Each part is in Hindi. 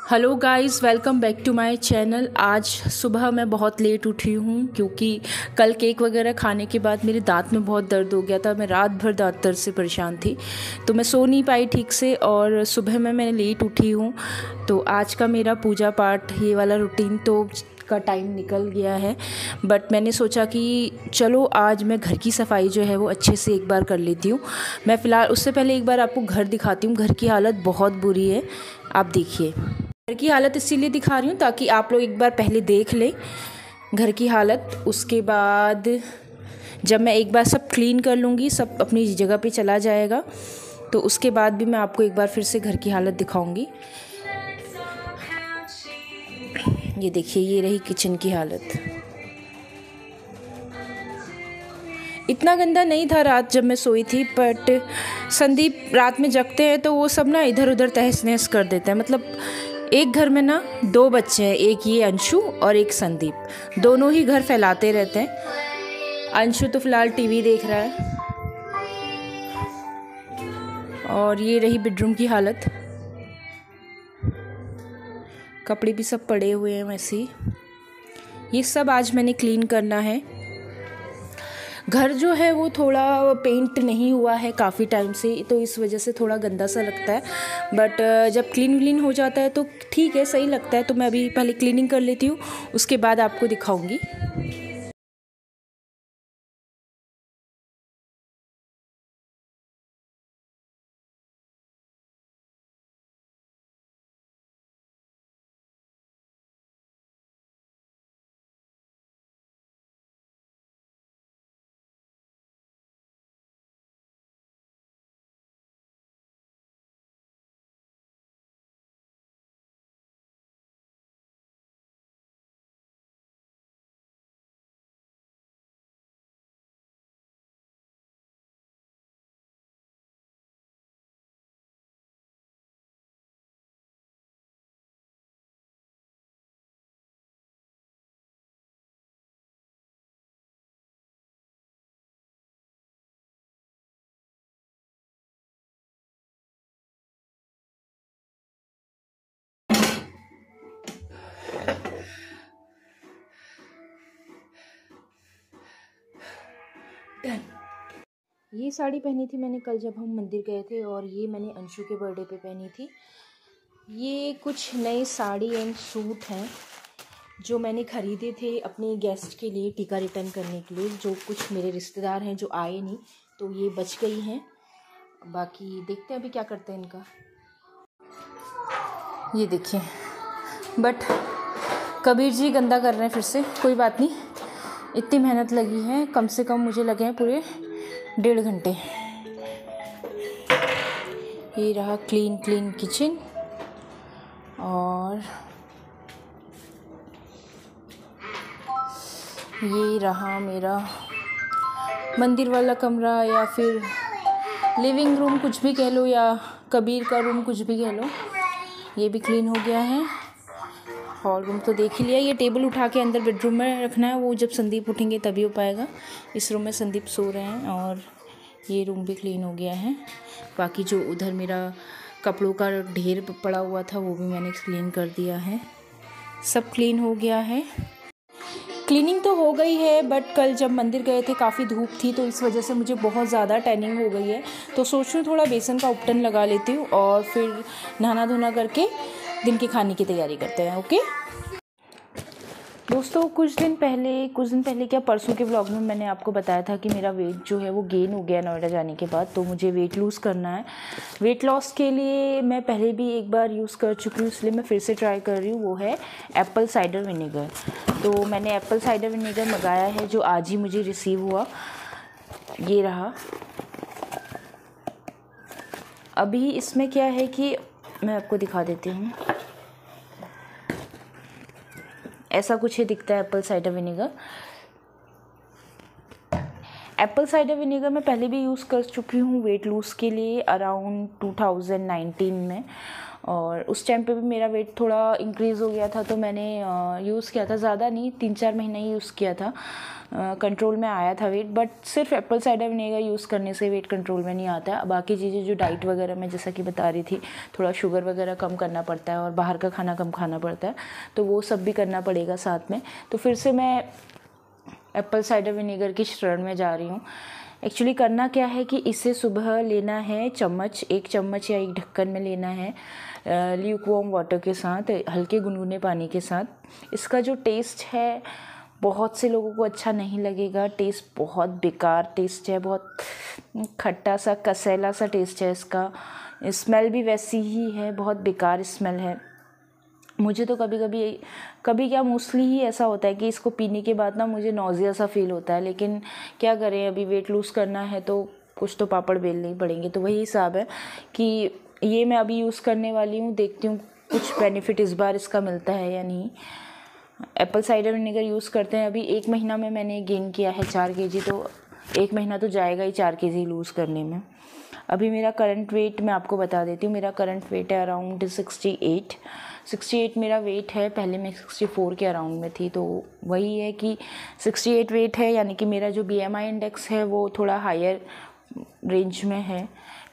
Hello guys, welcome back to my channel. आज सुबह मैं बहुत लेट उठी हूँ क्योंकि कल केक वगैरह खाने के बाद मेरे दांत में बहुत दर्द हो गया था। मैं रात भर दांत दर्द से परेशान थी, तो मैं सो नहीं पाई ठीक से और सुबह में मैंने लेट उठी हूँ। तो आज का मेरा पूजा पाठ ये वाला रूटीन तो का टाइम निकल गया है, बट मैंने सोचा कि चलो आज मैं घर की सफाई जो है वो अच्छे से एक बार कर लेती हूँ। मैं फ़िलहाल उससे पहले एक बार आपको घर दिखाती हूँ। घर की हालत बहुत बुरी है, आप देखिए। घर की हालत इसीलिए दिखा रही हूँ ताकि आप लोग एक बार पहले देख लें घर की हालत। उसके बाद जब मैं एक बार सब क्लीन कर लूँगी, सब अपनी जगह पे चला जाएगा, तो उसके बाद भी मैं आपको एक बार फिर से घर की हालत दिखाऊंगी। ये देखिए, ये रही किचन की हालत। इतना गंदा नहीं था रात जब मैं सोई थी, बट संदीप रात में जगते हैं तो वो सब ना इधर उधर तहस नहस कर देते हैं। मतलब एक घर में ना दो बच्चे हैं, एक ये अंशु और एक संदीप, दोनों ही घर फैलाते रहते हैं। अंशु तो फिलहाल टीवी देख रहा है। और ये रही बेडरूम की हालत, कपड़े भी सब पड़े हुए हैं वैसे ही। ये सब आज मैंने क्लीन करना है। घर जो है वो थोड़ा पेंट नहीं हुआ है काफ़ी टाइम से, तो इस वजह से थोड़ा गंदा सा लगता है, बट जब क्लीन हो जाता है तो ठीक है, सही लगता है। तो मैं अभी पहले क्लीनिंग कर लेती हूँ, उसके बाद आपको दिखाऊंगी। ये साड़ी पहनी थी मैंने कल जब हम मंदिर गए थे, और ये मैंने अंशु के बर्थडे पे पहनी थी। ये कुछ नए साड़ी एंड सूट हैं जो मैंने ख़रीदे थे अपने गेस्ट के लिए, टीका रिटर्न करने के लिए। जो कुछ मेरे रिश्तेदार हैं जो आए नहीं, तो ये बच गई हैं। बाकी देखते हैं अभी क्या करते हैं इनका। ये देखिए, बट कबीर जी गंदा कर रहे हैं फिर से। कोई बात नहीं, इतनी मेहनत लगी है, कम से कम मुझे लगे हैं पूरे 1.5 घंटे। ये रहा क्लीन किचन, और ये रहा मेरा मंदिर वाला कमरा, या फिर लिविंग रूम कुछ भी कह लो, या कबीर का रूम कुछ भी कह लो। ये भी क्लीन हो गया है। हॉल रूम तो देख ही लिया। ये टेबल उठा के अंदर बेडरूम में रखना है, वो जब संदीप उठेंगे तभी हो पाएगा। इस रूम में संदीप सो रहे हैं, और ये रूम भी क्लीन हो गया है। बाकी जो उधर मेरा कपड़ों का ढेर पड़ा हुआ था वो भी मैंने क्लीन कर दिया है। सब क्लीन हो गया है। क्लीनिंग तो हो गई है, बट कल जब मंदिर गए थे काफ़ी धूप थी, तो इस वजह से मुझे बहुत ज़्यादा टैनिंग हो गई है। तो सोच रही हूँ थोड़ा बेसन का उपटन लगा लेती हूँ, और फिर नहाना धोना करके दिन के खाने की तैयारी करते हैं। ओके दोस्तों, कुछ दिन पहले क्या, परसों के व्लॉग में मैंने आपको बताया था कि मेरा वेट जो है वो गेन हो गया नोएडा जाने के बाद। तो मुझे वेट लूज़ करना है। वेट लॉस के लिए मैं पहले भी एक बार यूज़ कर चुकी हूँ, इसलिए मैं फिर से ट्राई कर रही हूँ। वो है एप्पल साइडर विनेगर। तो मैंने एप्पल साइडर विनेगर मंगाया है, जो आज ही मुझे रिसीव हुआ। ये रहा। अभी इसमें क्या है कि मैं आपको दिखा देती हूँ। ऐसा कुछ ही दिखता है apple cider vinegar. Apple cider vinegar मैं पहले भी यूज़ कर चुकी हूँ वेट लूज़ के लिए अराउंड 2019 में, और उस टाइम पे भी मेरा वेट थोड़ा इंक्रीज़ हो गया था, तो मैंने यूज़ किया था, ज़्यादा नहीं, 3-4 महीना ही यूज़ किया था, कंट्रोल में आया था वेट। बट सिर्फ एप्पल साइडर विनेगर यूज़ करने से वेट कंट्रोल में नहीं आता है। बाकी चीज़ें जो डाइट वगैरह में जैसा कि बता रही थी, थोड़ा शुगर वगैरह कम करना पड़ता है और बाहर का खाना कम खाना पड़ता है, तो वो सब भी करना पड़ेगा साथ में। तो फिर से मैं एप्पल साइडर विनेगर की शरण में जा रही हूँ। एक्चुअली करना क्या है कि इसे सुबह लेना है एक चम्मच या एक ढक्कन में लेना है ल्यूकवार्म वाटर के साथ, हल्के गुनगुने पानी के साथ। इसका जो टेस्ट है बहुत से लोगों को अच्छा नहीं लगेगा, टेस्ट बहुत बेकार टेस्ट है, बहुत खट्टा सा कसैला सा टेस्ट है इसका, स्मेल भी वैसी ही है, बहुत बेकार स्मेल है। मुझे तो कभी क्या मोस्टली ही ऐसा होता है कि इसको पीने के बाद ना मुझे नौजिया सा फील होता है, लेकिन क्या करें, अभी वेट लूज़ करना है तो कुछ तो पापड़ बेलने ही पड़ेंगे। तो वही हिसाब है कि ये मैं अभी यूज़ करने वाली हूँ, देखती हूँ कुछ बेनिफिट इस बार इसका मिलता है या नहीं। एप्पल साइडर विनेगर यूज़ करते हैं, अभी 1 महीना में मैंने गेन किया है 4 kg, तो 1 महीना तो जाएगा ही 4 kg लूज़ करने में। अभी मेरा करंट वेट मैं आपको बता देती हूँ, मेरा करंट वेट है अराउंड 68 मेरा वेट है। पहले मैं 64 के अराउंड में थी, तो वही है कि 68 वेट है, यानी कि मेरा जो BMI इंडेक्स है वो थोड़ा हायर रेंज में है,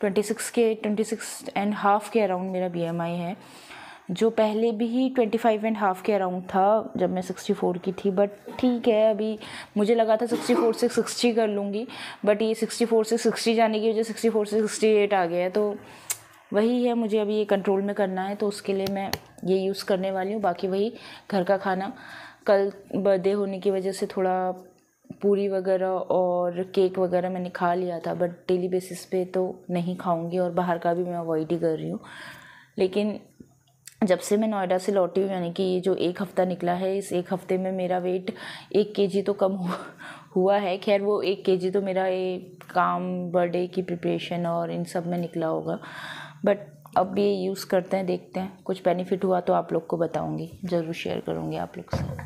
26.5 के अराउंड मेरा BMI है, जो पहले भी 25.5 के अराउंड था जब मैं 64 की थी। बट ठीक है, अभी मुझे लगा था 64 से 60 कर लूँगी, बट ये 64 से 60 जाने की वजह 64 से 68 आ गया है, तो वही है, मुझे अभी ये कंट्रोल में करना है, तो उसके लिए मैं ये यूज़ करने वाली हूँ। बाकी वही घर का खाना, कल बर्थडे होने की वजह से थोड़ा पूरी वगैरह और केक वगैरह मैंने खा लिया था, बट डेली बेसिस पे तो नहीं खाऊंगी, और बाहर का भी मैं अवॉइड ही कर रही हूँ। लेकिन जब से मैं नोएडा से लौटी हूँ, यानी कि ये जो 1 हफ़्ता निकला है, इस 1 हफ़्ते में मेरा वेट 1 kg तो कम हुआ है। खैर वो 1 kg तो मेरा ये काम, बर्थडे की प्रिपरेशन और इन सब में निकला होगा, बट अब ये यूज़ करते हैं, देखते हैं कुछ बेनिफिट हुआ तो आप लोग को बताऊँगी, ज़रूर शेयर करूँगी आप लोग से।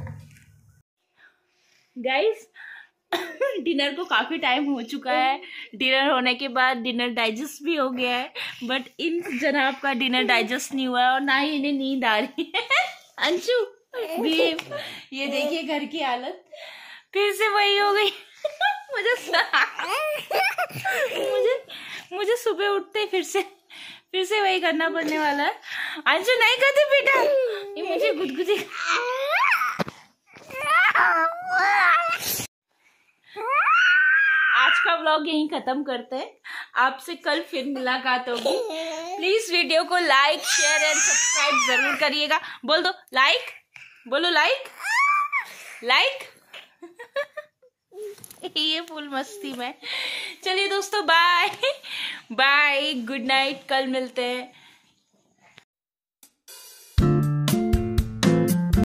गाइस डिनर को काफ़ी टाइम हो चुका है, डिनर होने के बाद डिनर डाइजेस्ट भी हो गया है, बट इन जनाब का डिनर डाइजेस्ट नहीं हुआ है और ना ही इन्हें नींद आ रही है। अंशु बिहेव, ये देखिए घर की हालत फिर से वही हो गई। मुझे सुबह उठते फिर से वही करना पड़ने वाला है। अंशु नहीं करते बेटा, ये मुझे गुदगुदी। आज का व्लॉग यहीं खत्म करते हैं, आपसे कल फिर मुलाकात होगी। प्लीज वीडियो को लाइक, शेयर एंड सब्सक्राइब जरूर करिएगा। बोल दो लाइक, बोलो लाइक। ये फुल मस्ती में। चलिए दोस्तों, बाय बाय, गुड नाइट, कल मिलते हैं।